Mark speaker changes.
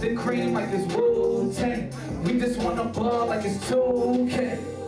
Speaker 1: Custard cream like it's Wu-Tang. We just wanna ball like it's 2K.